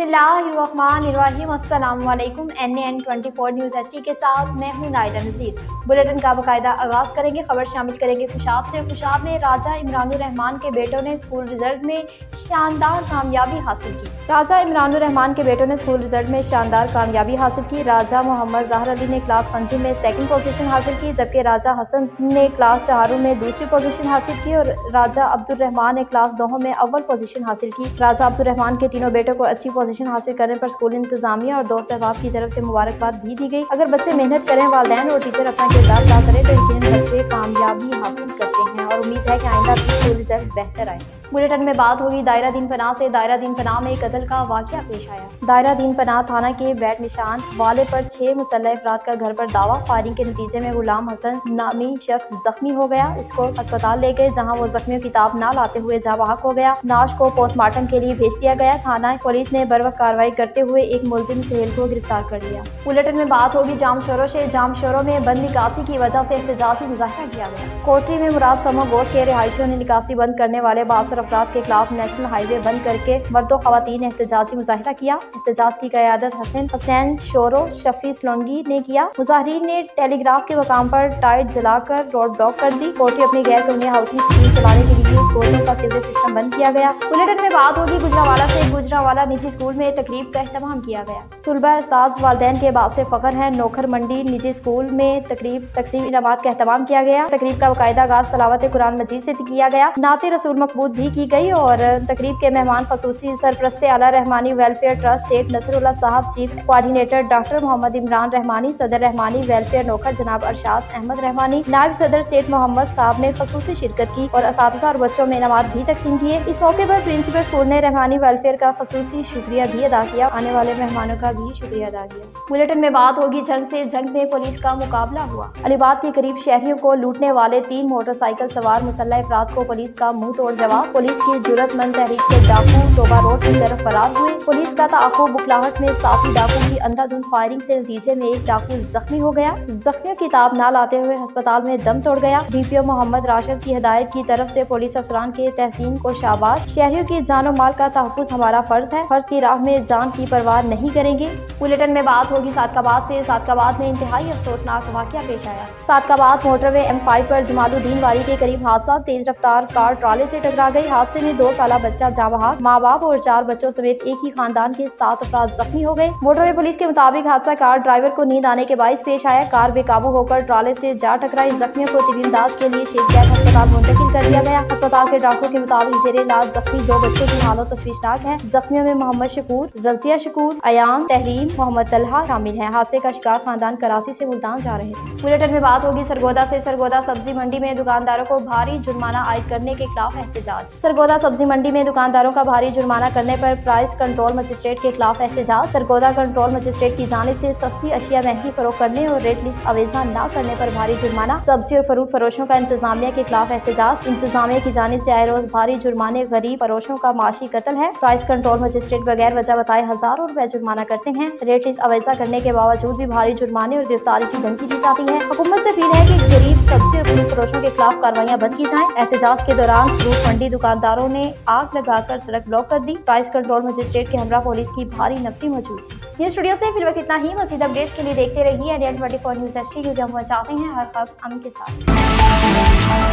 बिस्मिल्लाहिर्रहमानिर्रहीम। अस्सलाम वालेकुम। NAN 24 न्यूज़ HD के साथ मैं हूं नायरा नज़ीर। बुलेटिन का बाकायदा आगाज करेंगे। खबर शामिल करेंगे खुशाब से। खुशाब में राजा इमरानुर रहमान के बेटों ने स्कूल रिजल्ट में शानदार कामयाबी हासिल की। राजा इमरानुर रहमान के बेटों ने स्कूल रिजल्ट में शानदार कामयाबी हासिल की। राजा मोहम्मद ज़हर अली ने क्लास 5 में सेकंड पोजीशन हासिल की, जबकि राजा हसन ने क्लास 4 में दूसरी पोजीशन हासिल की और राजा अब्दुल रहमान ने क्लास 2 में अव्वल पोजीशन हासिल की। राजा अब्दुल रहमान के तीनों बेटों को अच्छी पोजीशन हासिल करने पर स्कूल इंतजामिया और दोस्त अहबाब की तरफ से मुबारकबाद भी दी गई। अगर बच्चे मेहनत करें, वालिदैन और टीचर अपना किरदार अदा करें तो यकीनन बच्चे कामयाबी हासिल करते हैं और उम्मीद है कि आइंदा भी स्कूल रिजल्ट बेहतर आए। बुलेटिन में बात होगी दायरा दीन पनाह से। दायरा दीन पनाह में कत्ल का वाकया पेश आया। दायरा दीन पनाह थाना के बैट निशान वाले पर 6 मुसल्लह अफराद का घर पर दावा। फायरिंग के नतीजे में गुलाम हसन नामी शख्स जख्मी हो गया। इसको अस्पताल ले गए, जहां वो जख्मियों की ताब न लाते हुए जाँ बहक हो गया। नाश को पोस्टमार्टम के लिए भेज दिया गया। थाना पुलिस ने बर्वक्त कार्रवाई करते हुए एक मुलजिम सुहेल को गिरफ्तार कर लिया। बुलेटिन में बात होगी जाम शोरों से। जाम शोरों में बंद निकासी की वजह से एहतजाजी मुजाहरा किया गया। कोटरी में मुराद समो गोश के रिहायशियों ने निकासी बंद करने वाले 62 अफराद के खिलाफ नेशनल हाईवे बंद करके मर्दों खवातीन ने एहतजाजी मुजाहरा किया। एहतजाज की क़यादत हसैन शोरो शफी सलोंगी ने किया। मुजाहिरीन ने टेलीग्राफ के मकाम पर टाइट जलाकर रोड ब्लॉक कर दी। कोटरी अपनी गैर कानूनी हाउसिंग स्कीम चलाने के लिए कोर्टों का सीवरेज सिस्टम बंद किया गया। बुलेटिन में बात होगी गुजरावाला से। गुजरावाला निजी स्कूल में तकरीब का एहतमाम किया गया। तुलबा उस्ताद वालिदैन के बाद से फख्र है। नौखर मंडी निजी स्कूल में तकरीब तकसीम इनामात का एहतमाम किया गया। तकरीब का बाकायदा आगाज तलावत कुरान मजीद से किया गया। नाते रसूल मकबूल भी की गई और तकरीब के मेहमान खसूसी सरपरस्ते आला Rahmani welfare trust state Nasrullah साहब, chief coordinator doctor Mohammad Imran Rahmani, सदर रहमानी वेलफेयर नौखर जनाब अरशाद अहमद रहमानी, नायब सदर स्टेट मोहम्मद साहब ने खसूसी शिरकत की और असातिज़ा और बच्चों में इनामात भी तकसीम किए। इस मौके पर प्रिंसिपल स्कूल ने रहमानी वेलफेयर का खसूसी शुक्रिया भी अदा किया। आने वाले मेहमानों का भी शुक्रिया अदा किया। बुलेटिन में बात होगी जंग से। जंग में पुलिस का मुकाबला हुआ। अलीबाद के करीब शहरियों को लूटने वाले 3 मोटरसाइकिल सवार मुसल्लह अफराद को पुलिस का मुंह तोड़ जवाब। पुलिस की जुर्रतमंद तहरीक से डाकू टोबा रोड की तरफ फरार हुए। पुलिस का ताक़ुब बुखलाहट में साथी डाकू की अंधाधुंध फायरिंग से नतीजे में एक डाकू जख्मी हो गया। जख्मियों की ताब न लाते हुए अस्पताल में दम तोड़ गया। DPO मोहम्मद राशिद की हिदायत की तरफ से पुलिस अफसरान के तहसीन को शाबाश। शहरियों की जान और माल का तहफ़्फ़ुज़ हमारा फर्ज है। फर्ज की राह में जान की परवाह नहीं करेंगे। बुलेटिन में बात होगी सादकाबाद से। सादकाबाद में इंतहाई अफसोसनाक वाकया पेश आया। सादकाबाद मोटरवे M5 पर जमालुद्दीन वारी के करीब हादसा। तेज रफ्तार कार ट्राले से टकरा गई। हादसे में 2 साला बच्चा जाँ बहक, माँ बाप और 4 बच्चों समेत एक ही खानदान के 7 अफराद जख्मी हो गए। मोटरवे पुलिस के मुताबिक हादसा कार ड्राइवर को नींद आने के बाइस पेश आया। कार बेकाबू होकर ट्राले से जा टकराई। जख्मियों को तिबी इमदाद के लिए शेखजाद अस्पताल मुंतकिल कर दिया गया। अस्पताल के डॉक्टरों के मुताबिक जेरे इलाज जख्मी 2 बच्चों की हालत तशवीशनाक है। जख्मियों में मोहम्मद शकूर, रजिया शकूर, अयान, तहरीम, मोहम्मद तलहा शामिल है। हादसे का शिकार खानदान कराची से मुल्तान जा रहे थे। बुलेटिन में बात होगी सरगोदा से। सरगोदा सब्जी मंडी में दुकानदारों को भारी जुर्माना आयद करने के खिलाफ एहतजाज। सरगोदा सब्जी मंडी में दुकानदारों का भारी जुर्माना करने पर प्राइस कंट्रोल मजिस्ट्रेट के खिलाफ एहतजाज। सरगोदा कंट्रोल मजिस्ट्रेट की जानिब से सस्ती अशिया महंगी फरोख्त करने और रेट लिस्ट अवेजा न करने पर भारी जुर्माना। सब्जी और फ्रूट फरोशों का इंतजामिया के खिलाफ एहतजाज। इंतजामिया की जानिब से आए रोज भारी जुर्माने गरीब फरोशों का माशी कत्ल है। प्राइस कंट्रोल मजिस्ट्रेट बगैर वजह बताए हजारों रुपए जुर्माना करते हैं। रेट लिस्ट अवेजा करने के बावजूद भी भारी जुर्माने और गिरफ्तारी की धमकी दी जाती है। हुकूमत से अपील है कि गरीब सब्जी और फ्रूट फरोशों के खिलाफ कार्रवाइयां बंद की जाएं। एहतजाज के दौरान फ्रूट मंडी दुकानदारों ने आग लगाकर सड़क ब्लॉक कर दी। प्राइस कंट्रोल मजिस्ट्रेट के हमरा पुलिस की भारी नफरी मौजूद थी। न्यूज़ स्टूडियो से फिर वक्त इतना ही। मज़ीद अपडेट्स के लिए देखते रहिए NAN 24 न्यूज़ HD, क्योंकि हम चाहते हैं हर खबर अमन के साथ।